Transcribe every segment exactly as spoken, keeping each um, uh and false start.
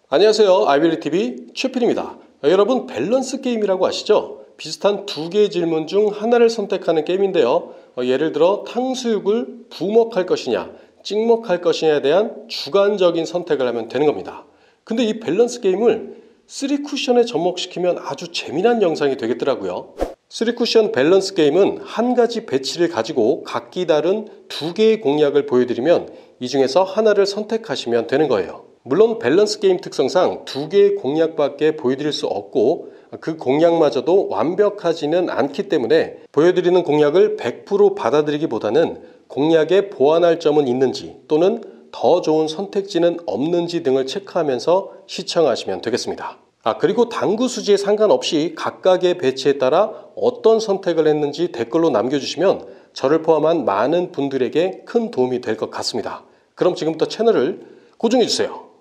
안녕하세요. 아이빌리티비 최필입니다. 여러분, 밸런스 게임이라고 아시죠? 비슷한 두 개의 질문 중 하나를 선택하는 게임인데요. 어, 예를 들어 탕수육을 부먹할 것이냐 찍먹할 것이냐에 대한 주관적인 선택을 하면 되는 겁니다. 근데 이 밸런스 게임을 쓰리 쿠션에 접목시키면 아주 재미난 영상이 되겠더라고요. 쓰리 쿠션 밸런스 게임은 한 가지 배치를 가지고 각기 다른 두 개의 공략을 보여드리면 이 중에서 하나를 선택하시면 되는 거예요. 물론 밸런스 게임 특성상 두 개의 공략밖에 보여드릴 수 없고 그 공략마저도 완벽하지는 않기 때문에 보여드리는 공략을 백 퍼센트 받아들이기보다는 공략에 보완할 점은 있는지 또는 더 좋은 선택지는 없는지 등을 체크하면서 시청하시면 되겠습니다. 아, 그리고 당구 수지에 상관없이 각각의 배치에 따라 어떤 선택을 했는지 댓글로 남겨주시면 저를 포함한 많은 분들에게 큰 도움이 될 것 같습니다. 그럼 지금부터 채널을 고정해주세요.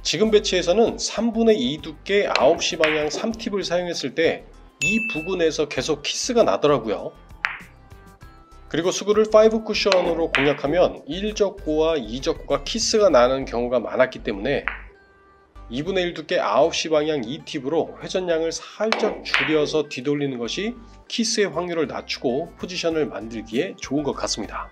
지금 배치에서는 삼분의 이 두께 아홉 시 방향 삼 팁을 사용했을 때 이 부분에서 계속 키스가 나더라고요. 그리고 수구를 오 쿠션으로 공략하면 일 적구와 이 적구가 키스가 나는 경우가 많았기 때문에 이분의 일 두께 아홉 시 방향 이 팁으로 회전량을 살짝 줄여서 뒤돌리는 것이 키스의 확률을 낮추고 포지션을 만들기에 좋은 것 같습니다.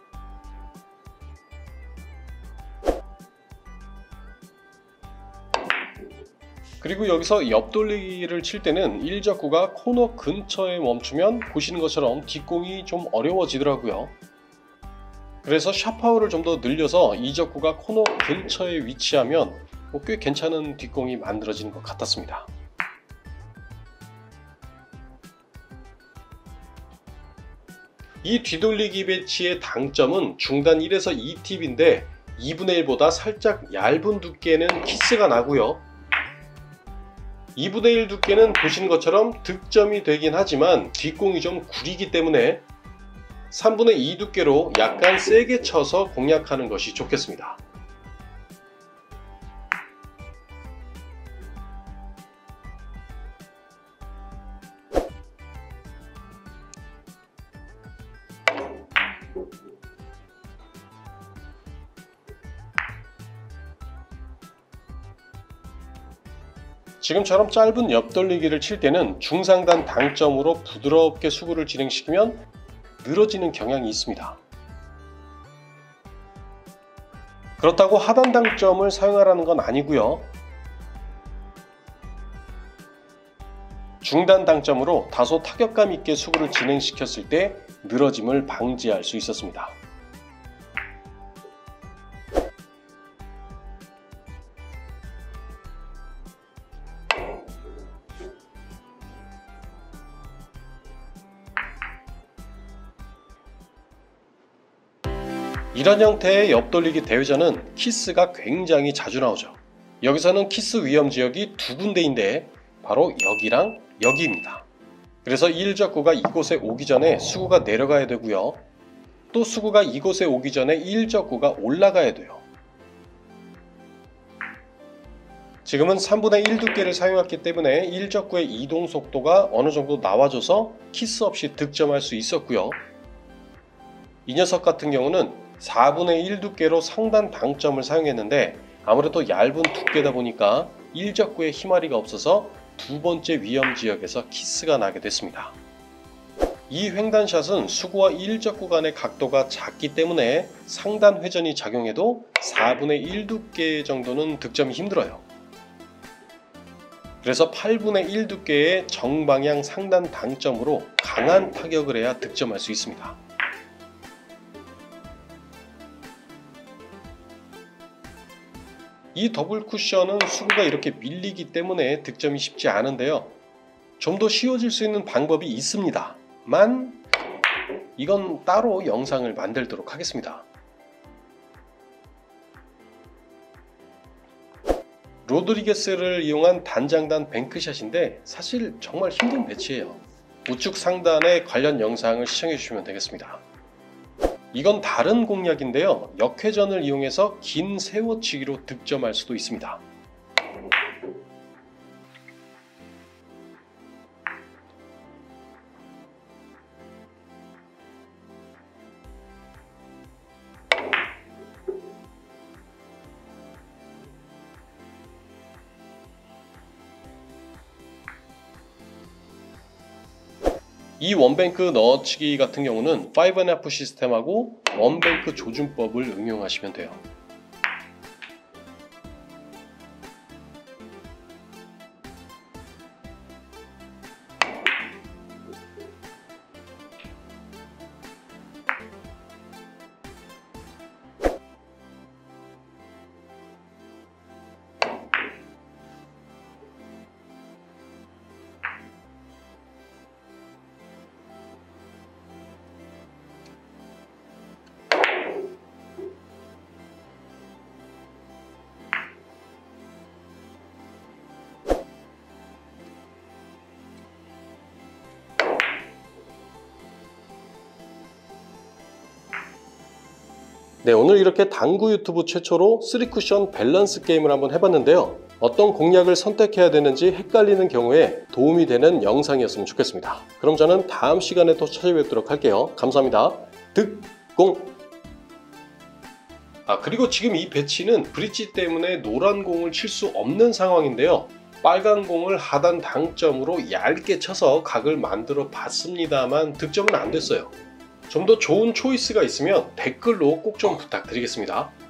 그리고 여기서 옆돌리기를 칠 때는 일 적구가 코너 근처에 멈추면 보시는 것처럼 뒷공이 좀 어려워지더라고요. 그래서 샷파워를 좀 더 늘려서 이 적구가 코너 근처에 위치하면 뭐 꽤 괜찮은 뒷공이 만들어지는 것 같았습니다. 이 뒤돌리기 배치의 당점은 중단 일에서 이 팁인데 이분의 일보다 살짝 얇은 두께는 키스가 나고요. 이분의 일 두께는 보시는 것처럼 득점이 되긴 하지만 뒷공이 좀 구리기 때문에 삼분의 이 두께로 약간 세게 쳐서 공략하는 것이 좋겠습니다. 지금처럼 짧은 옆돌리기를 칠 때는 중상단 당점으로 부드럽게 수구를 진행시키면 늘어지는 경향이 있습니다. 그렇다고 하단 당점을 사용하라는 건 아니고요. 중단 당점으로 다소 타격감 있게 수구를 진행시켰을 때 늘어짐을 방지할 수 있었습니다. 이런 형태의 옆돌리기 대회전은 키스가 굉장히 자주 나오죠. 여기서는 키스 위험 지역이 두 군데인데 바로 여기랑 여기입니다. 그래서 일 적구가 이곳에 오기 전에 수구가 내려가야 되고요. 또 수구가 이곳에 오기 전에 일 적구가 올라가야 돼요. 지금은 삼분의 일 두께를 사용했기 때문에 일 적구의 이동 속도가 어느 정도 나와줘서 키스 없이 득점할 수 있었고요. 이 녀석 같은 경우는 사분의 일 두께로 상단 당점을 사용했는데 아무래도 얇은 두께다 보니까 일 적구에 힘아리가 없어서 두 번째 위험 지역에서 키스가 나게 됐습니다. 이 횡단샷은 수구와 일 적구 간의 각도가 작기 때문에 상단 회전이 작용해도 사분의 일 두께 정도는 득점이 힘들어요. 그래서 팔분의 일 두께의 정방향 상단 당점으로 강한 타격을 해야 득점할 수 있습니다. 이 더블 쿠션은 수구가 이렇게 밀리기 때문에 득점이 쉽지 않은데요. 좀 더 쉬워질 수 있는 방법이 있습니다만 이건 따로 영상을 만들도록 하겠습니다. 로드리게스를 이용한 단장단 뱅크샷인데 사실 정말 힘든 배치예요. 우측 상단에 관련 영상을 시청해 주시면 되겠습니다. 이건 다른 공략인데요. 역회전을 이용해서 긴 세워치기로 득점할 수도 있습니다. 이 원뱅크 넣어치기 같은 경우는 오 앤 하프 시스템하고 원뱅크 조준법을 응용하시면 돼요. 네, 오늘 이렇게 당구 유튜브 최초로 쓰리 쿠션 밸런스 게임을 한번 해봤는데요. 어떤 공략을 선택해야 되는지 헷갈리는 경우에 도움이 되는 영상이었으면 좋겠습니다. 그럼 저는 다음 시간에 또 찾아뵙도록 할게요. 감사합니다. 득공! 아, 그리고 지금 이 배치는 브릿지 때문에 노란 공을 칠 수 없는 상황인데요. 빨간 공을 하단 당점으로 얇게 쳐서 각을 만들어 봤습니다만 득점은 안 됐어요. 좀 더 좋은 초이스가 있으면 댓글로 꼭 좀 부탁드리겠습니다.